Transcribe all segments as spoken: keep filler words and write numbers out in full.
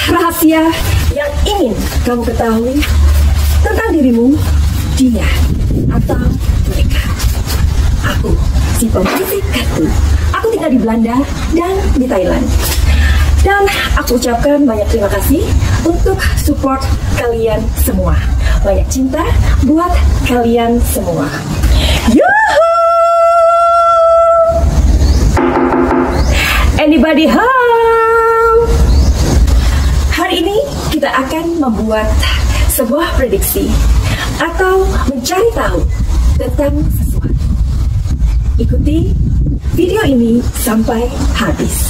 rahasia yang ingin kamu ketahui tentang dirimu, dia atau mereka. Aku, si pembisik kartu. Aku tinggal di Belanda dan di Thailand. Dan aku ucapkan banyak terima kasih untuk support kalian semua. Banyak cinta buat kalian semua. Yuhuu! Anybody home? Hari ini kita akan membuat sebuah prediksi atau mencari tahu tentang sesuatu. Ikuti video ini sampai habis.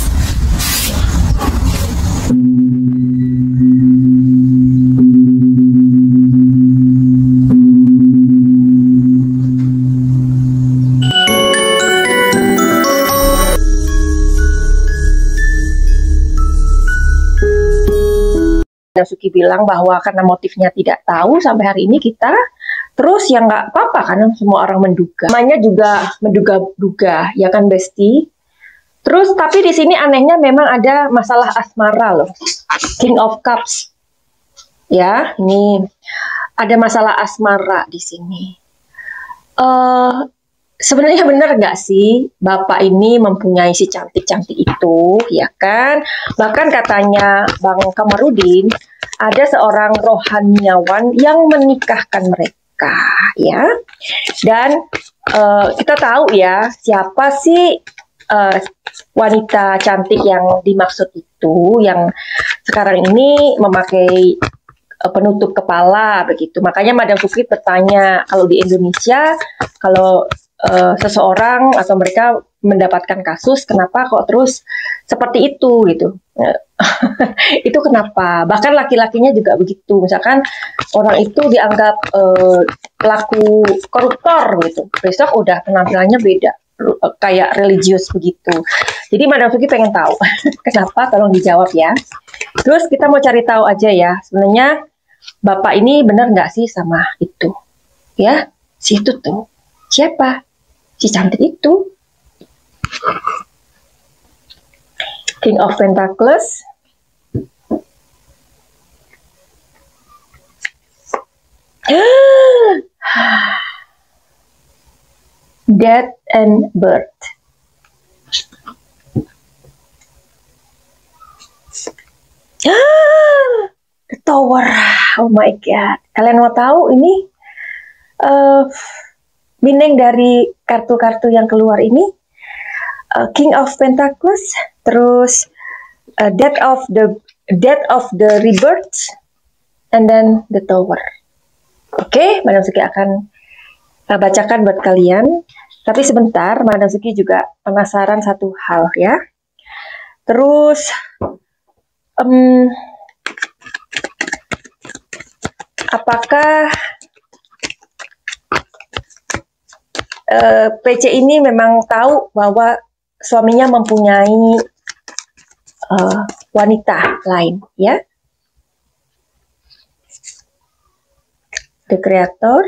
Suki bilang bahwa karena motifnya tidak tahu sampai hari ini kita terus ya nggak apa-apa karena semua orang menduga. Namanya juga menduga-duga ya kan Besti. Terus tapi di sini anehnya memang ada masalah asmara loh. King of Cups. Ya, ini ada masalah asmara di sini. Uh, Sebenarnya benar nggak sih Bapak ini mempunyai si cantik-cantik itu, ya kan? Bahkan katanya Bang Kamarudin ada seorang rohaniawan yang menikahkan mereka, ya. Dan uh, kita tahu ya siapa sih uh, wanita cantik yang dimaksud itu, yang sekarang ini memakai uh, penutup kepala begitu. Makanya Madam Suki bertanya, kalau di Indonesia kalau Uh, seseorang atau mereka mendapatkan kasus, kenapa kok terus seperti itu gitu? Itu kenapa? Bahkan laki-lakinya juga begitu. Misalkan orang itu dianggap uh, pelaku koruptor gitu, besok udah penampilannya beda, kayak religius begitu. Jadi Madam Suki pengen tahu kenapa, tolong dijawab ya. Terus kita mau cari tahu aja ya, sebenarnya Bapak ini benar nggak sih sama itu? Ya, si itu tuh siapa? Si cantik itu. King of Pentacles. Death and birth. The Tower. Oh my god. Kalian mau tahu ini uh, meaning dari kartu-kartu yang keluar ini? uh, King of Pentacles, terus uh, Death of the Death of the Rebirth, and then the Tower. Oke, okay, Madam Suki akan uh, bacakan buat kalian. Tapi sebentar, Madam Suki juga penasaran satu hal ya. Terus, um, apakah Uh, P C ini memang tahu bahwa suaminya mempunyai uh, wanita lain, ya? The Creator,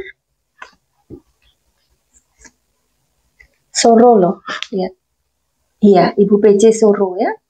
Soro loh, lihat. Iya, Ibu P C Soro ya.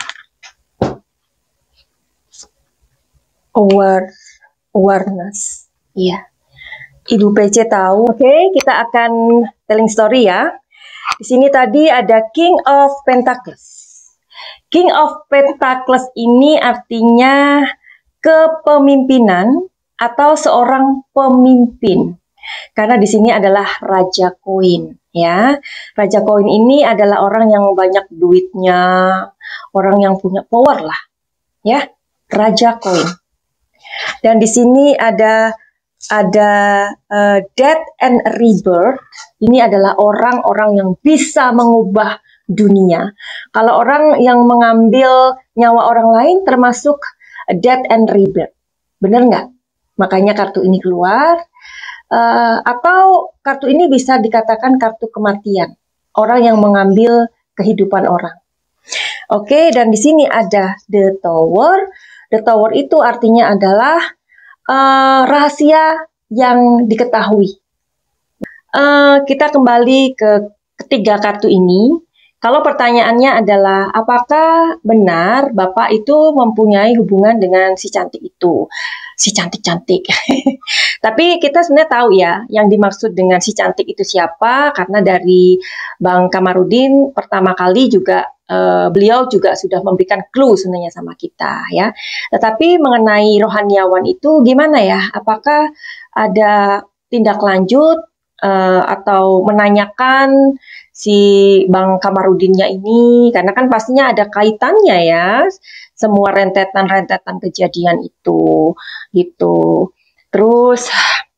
Aware, awareness, iya. Ibu P C tahu. Oke, okay, kita akan telling story ya. Di sini tadi ada King of Pentacles. King of Pentacles ini artinya kepemimpinan atau seorang pemimpin. Karena di sini adalah Raja Koin, ya. Raja Koin ini adalah orang yang banyak duitnya, orang yang punya power lah, ya. Raja Koin. Dan di sini ada ada uh, Death and Rebirth. Ini adalah orang-orang yang bisa mengubah dunia. Kalau orang yang mengambil nyawa orang lain termasuk Death and Rebirth. Benar nggak? Makanya kartu ini keluar. Uh, atau kartu ini bisa dikatakan kartu kematian. Orang yang mengambil kehidupan orang. Oke, okay, dan di sini ada The Tower. The Tower itu artinya adalah Uh, rahasia yang diketahui. Uh, kita kembali ke ketiga kartu ini. Kalau pertanyaannya adalah apakah benar Bapak itu mempunyai hubungan dengan si cantik itu, si cantik-cantik. Tapi kita sebenarnya tahu ya, yang dimaksud dengan si cantik itu siapa, karena dari Bang Kamarudin pertama kali juga uh, beliau juga sudah memberikan clue sebenarnya sama kita ya. Tetapi mengenai rohaniawan itu gimana ya? Apakah ada tindak lanjut uh, atau menanyakan si Bang Kamarudinnya ini, karena kan pastinya ada kaitannya ya, semua rentetan-rentetan kejadian itu, gitu. Terus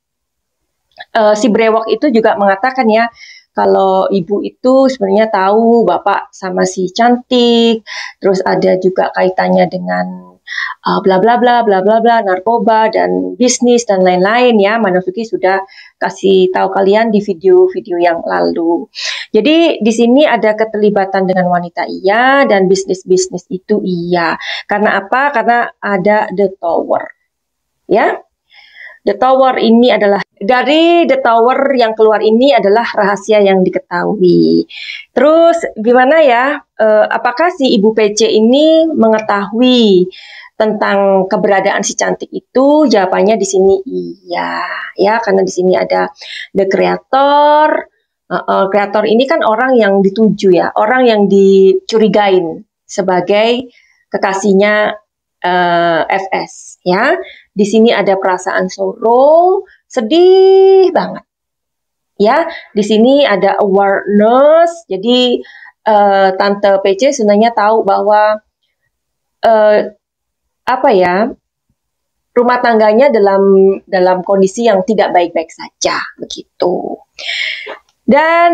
uh, si brewok itu juga mengatakan ya, kalau ibu itu sebenarnya tahu bapak sama si cantik, terus ada juga kaitannya dengan uh, bla bla bla bla bla bla narkoba dan bisnis dan lain-lain ya. Manasuki sudah kasih tahu kalian di video-video yang lalu. Jadi di sini ada keterlibatan dengan wanita iya dan bisnis-bisnis itu iya. Karena apa? Karena ada The Tower. Ya. The Tower ini adalah, dari The Tower yang keluar ini adalah rahasia yang diketahui. Terus gimana ya, e, apakah si Ibu P C ini mengetahui tentang keberadaan si cantik itu? Jawabannya di sini iya, ya, karena di sini ada The Creator. Uh, uh, kreator ini kan orang yang dituju ya, orang yang dicurigain sebagai kekasihnya uh, F S ya. Di sini ada perasaan sorrow, sedih banget. Ya, di sini ada awareness. Jadi uh, Tante P C sebenarnya tahu bahwa uh, apa ya, rumah tangganya dalam dalam kondisi yang tidak baik-baik saja begitu. Dan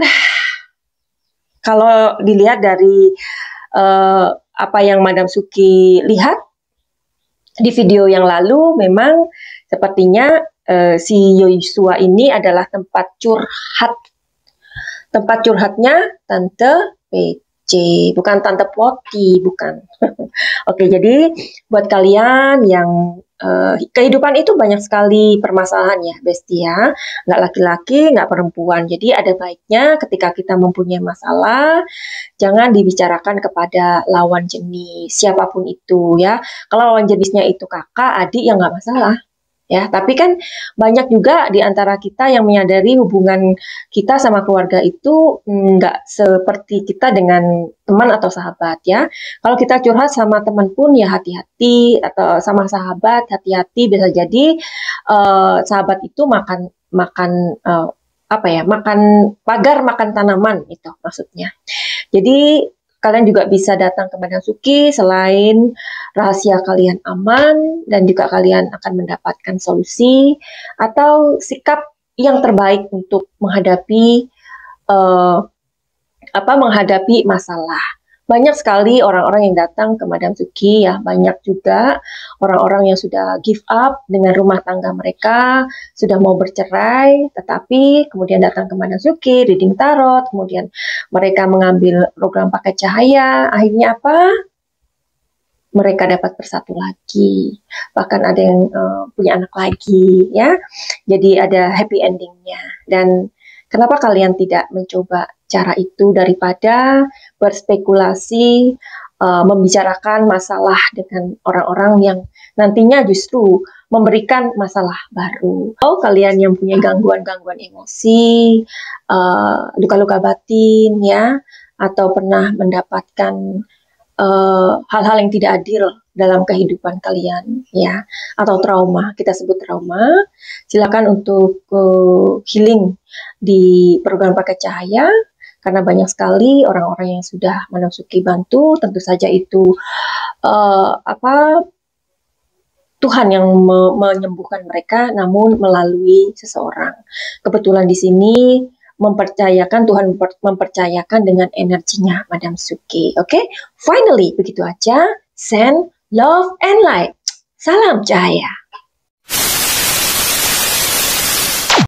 kalau dilihat dari uh, apa yang Madam Suki lihat di video yang lalu, memang sepertinya uh, si Yosua ini adalah tempat curhat. Tempat curhatnya Tante P C, bukan Tante Poti, bukan. Oke, jadi buat kalian yang uh, kehidupan itu banyak sekali permasalahan ya, Besti ya. Nggak laki-laki, nggak perempuan. Jadi ada baiknya ketika kita mempunyai masalah, jangan dibicarakan kepada lawan jenis, siapapun itu ya. Kalau lawan jenisnya itu kakak, adik, ya nggak masalah. Ya, tapi kan banyak juga di antara kita yang menyadari hubungan kita sama keluarga itu nggak seperti kita dengan teman atau sahabat ya. Kalau kita curhat sama teman pun ya hati-hati, atau sama sahabat hati-hati, bisa jadi uh, sahabat itu makan makan uh, apa ya, makan pagar, makan tanaman itu maksudnya. Jadi kalian juga bisa datang ke Madam Suki, selain rahasia kalian aman dan juga kalian akan mendapatkan solusi atau sikap yang terbaik untuk menghadapi uh, apa menghadapi masalah. Banyak sekali orang-orang yang datang ke Madam Suki ya, banyak juga orang-orang yang sudah give up dengan rumah tangga mereka, sudah mau bercerai, tetapi kemudian datang ke Madam Suki, reading tarot, kemudian mereka mengambil program paket cahaya, akhirnya apa? Mereka dapat bersatu lagi, bahkan ada yang uh, punya anak lagi ya, jadi ada happy endingnya. Dan kenapa kalian tidak mencoba cara itu daripada berspekulasi, uh, membicarakan masalah dengan orang-orang yang nantinya justru memberikan masalah baru. Oh, kalian yang punya gangguan-gangguan emosi, luka-luka uh, batin ya, atau pernah mendapatkan hal-hal uh, yang tidak adil dalam kehidupan kalian ya, atau trauma, kita sebut trauma, silakan untuk uh, healing di program paket cahaya, karena banyak sekali orang-orang yang sudah Madam Suki bantu. Tentu saja itu uh, apa Tuhan yang me menyembuhkan mereka, namun melalui seseorang. Kebetulan di sini mempercayakan, Tuhan mempercayakan dengan energinya Madam Suki. Oke, okay? Finally begitu aja. Send love and light. Salam cahaya.